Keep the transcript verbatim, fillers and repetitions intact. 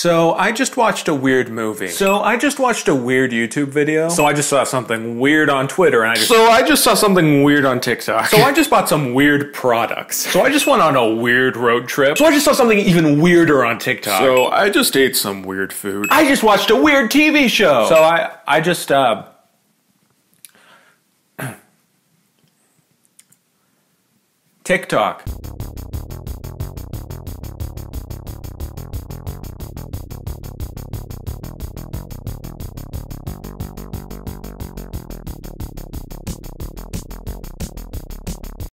So I just watched a weird movie. So I just watched a weird YouTube video. So I just saw something weird on Twitter and I just- So I just saw something weird on TikTok. So I just bought some weird products. So I just went on a weird road trip. So I just saw something even weirder on TikTok. So I just ate some weird food. I just watched a weird T V show. So I, I just, uh... TikTok.